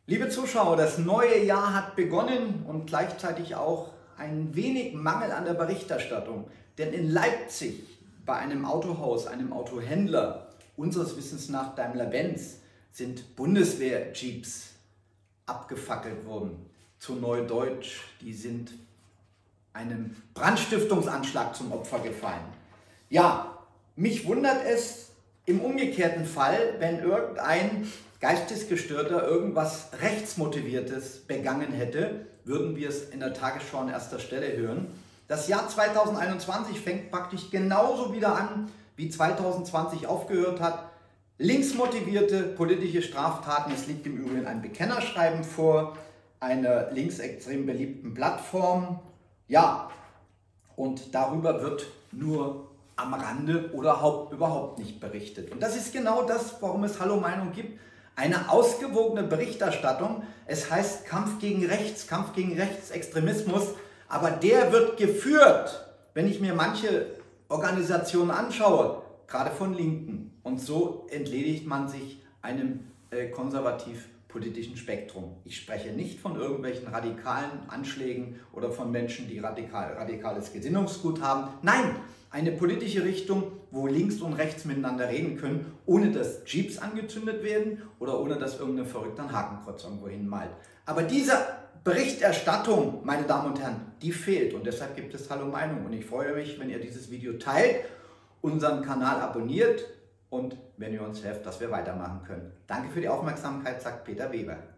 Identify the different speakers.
Speaker 1: Liebe Zuschauer, das neue Jahr hat begonnen und gleichzeitig auch ein wenig Mangel an der Berichterstattung. Denn in Leipzig bei einem Autohaus, einem Autohändler, unseres Wissens nach Daimler-Benz, sind Bundeswehr-Jeeps abgefackelt worden. Zu Neudeutsch, die sind einem Brandstiftungsanschlag zum Opfer gefallen. Ja, mich wundert es im umgekehrten Fall, wenn irgendein Geistesgestörter irgendwas Rechtsmotiviertes begangen hätte, würden wir es in der Tagesschau an erster Stelle hören. Das Jahr 2021 fängt praktisch genauso wieder an, wie 2020 aufgehört hat. Linksmotivierte politische Straftaten, es liegt im Übrigen ein Bekennerschreiben vor, einer linksextrem beliebten Plattform. Ja, und darüber wird nur am Rande oder überhaupt nicht berichtet. Und das ist genau das, warum es Hallo Meinung gibt. Eine ausgewogene Berichterstattung. Es heißt Kampf gegen Rechtsextremismus, aber der wird geführt, wenn ich mir manche Organisationen anschaue, gerade von Linken. Und so entledigt man sich einem konservativ-politischen Spektrum. Ich spreche nicht von irgendwelchen radikalen Anschlägen oder von Menschen, die radikales Gesinnungsgut haben. Nein, eine politische Richtung, wo links und rechts miteinander reden können, ohne dass Jeeps angezündet werden oder ohne dass irgendein Verrückter ein Hakenkreuz irgendwo hinmalt. Aber diese Berichterstattung, meine Damen und Herren, die fehlt und deshalb gibt es Hallo Meinung. Und ich freue mich, wenn ihr dieses Video teilt, unseren Kanal abonniert und wenn ihr uns helft, dass wir weitermachen können. Danke für die Aufmerksamkeit, sagt Peter Weber.